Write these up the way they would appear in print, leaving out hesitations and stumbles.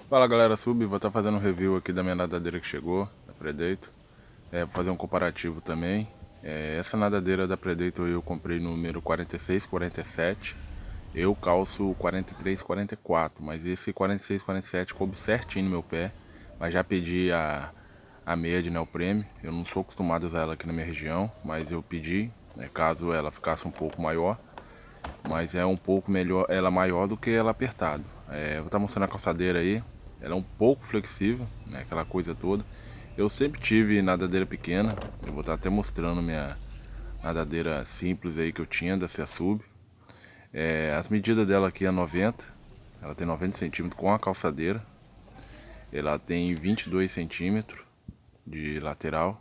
Fala galera, vou estar fazendo um review aqui da minha nadadeira que chegou, da Predator. Vou fazer um comparativo também. Essa nadadeira da Predator eu comprei no número 46, 47. Eu calço 43, 44, mas esse 46, 47 coube certinho no meu pé. Mas já pedi a meia de neoprene. Eu não sou acostumado a usar ela aqui na minha região, mas eu pedi, né, caso ela ficasse um pouco maior. Mas é um pouco melhor, ela maior do que ela apertado. Vou estar mostrando a calçadeira aí. Ela é um pouco flexível, né, aquela coisa toda. Eu sempre tive nadadeira pequena. Eu vou estar até mostrando minha nadadeira simples aí que eu tinha da Ceasub. As medidas dela aqui é 90. Ela tem 90 centímetros com a calçadeira. Ela tem 22 centímetros de lateral.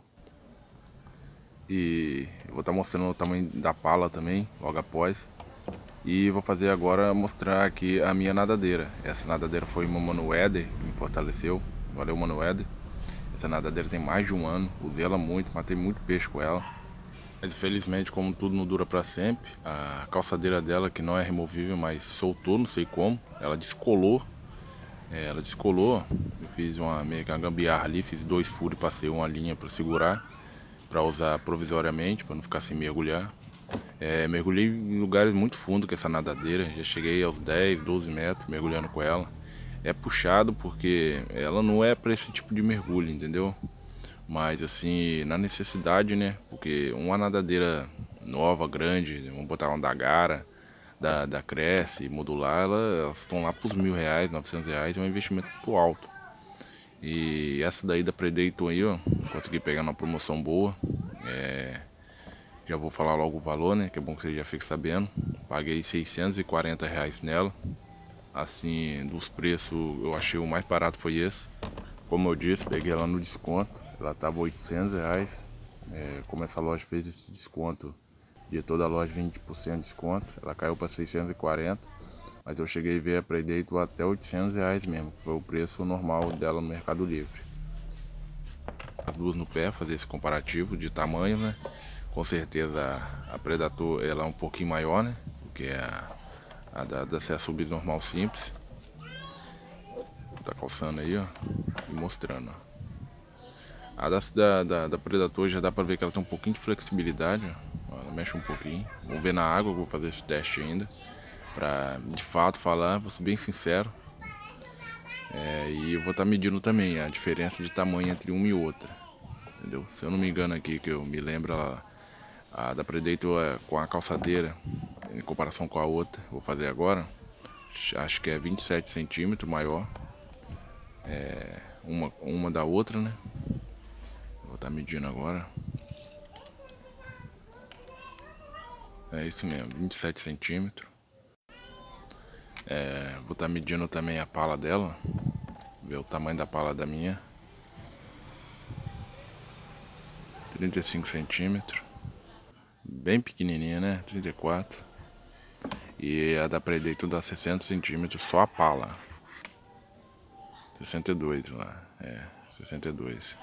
E eu vou estar mostrando o tamanho da pala também, logo após. E vou fazer agora, mostrar aqui a minha nadadeira. Essa nadadeira foi uma Manoeder que me fortaleceu. Valeu, Manoeder. Essa nadadeira tem mais de um ano. Usei ela muito, matei muito peixe com ela. Mas infelizmente, como tudo não dura para sempre, a calçadeira dela, que não é removível, mas soltou, não sei como. Ela descolou. Ela descolou. Eu fiz uma meio que uma gambiarra ali, fiz 2 furos e passei uma linha para segurar, para usar provisoriamente, para não ficar sem mergulhar. Mergulhei em lugares muito fundos com essa nadadeira. Já cheguei aos 10, 12 metros mergulhando com ela. É puxado porque ela não é para esse tipo de mergulho, entendeu? Mas assim, na necessidade, né? Porque uma nadadeira nova, grande, vamos botar uma da Gara, da Cresce, modular, elas estão lá para os R$1.000, R$900, é um investimento muito alto. E essa daí da Predator aí, ó, consegui pegar numa promoção boa. Já vou falar logo o valor, né? Que é bom que você já fique sabendo. Paguei R$640 nela. Assim, dos preços, eu achei o mais barato foi esse. Como eu disse, peguei ela no desconto. Ela tava R$800. Como essa loja fez esse desconto de toda a loja 20% de desconto, ela caiu para 640. Mas eu cheguei a ver a Predator até R$800 mesmo. Foi o preço normal dela no Mercado Livre. As duas no pé, fazer esse comparativo de tamanho, né? Com certeza a Predator ela é um pouquinho maior, né? Do que a da Ceasub normal simples. Tá calçando aí, ó. E mostrando, ó. A da Predator já dá pra ver que ela tem um pouquinho de flexibilidade, ó. Ela mexe um pouquinho. Vamos ver na água, eu vou fazer esse teste ainda. Pra de fato falar, vou ser bem sincero. E eu vou estar medindo também a diferença de tamanho entre uma e outra. Entendeu? Se eu não me engano aqui, que eu me lembro, a da Predator com a calçadeira, em comparação com a outra, vou fazer agora, acho que é 27 centímetros maior, uma da outra, né? Vou estar medindo agora. É isso mesmo, 27 centímetros. Vou estar medindo também a pala dela, ver o tamanho da pala da minha. 35 centímetros. Bem pequenininha, né? 34. E a da Predator dá 60 centímetros, só a pala. 62 lá. 62.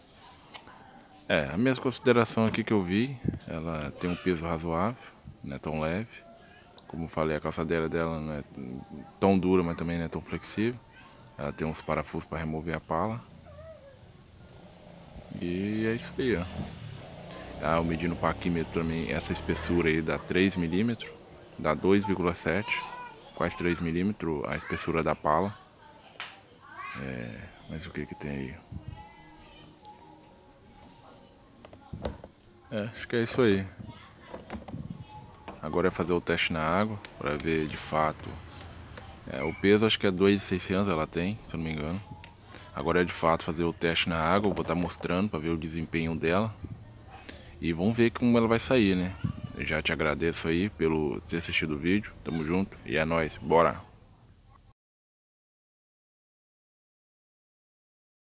A minha consideração aqui que eu vi, ela tem um peso razoável, não é tão leve. Como eu falei, a calçadeira dela não é tão dura, mas também não é tão flexível. Ela tem uns parafusos para remover a pala. E é isso aí, ó. Eu medi no paquímetro também, essa espessura aí dá 3 milímetros, dá 2,7, quase 3 milímetros a espessura da pala. Mas o que que tem aí? Acho que é isso aí. Agora é fazer o teste na água, para ver de fato. O peso acho que é 2.600 ela tem, se eu não me engano. Agora é de fato fazer o teste na água, eu vou estar mostrando para ver o desempenho dela. E vamos ver como ela vai sair, né? Eu já te agradeço aí pelo ter assistido o vídeo. Tamo junto e é nóis, bora!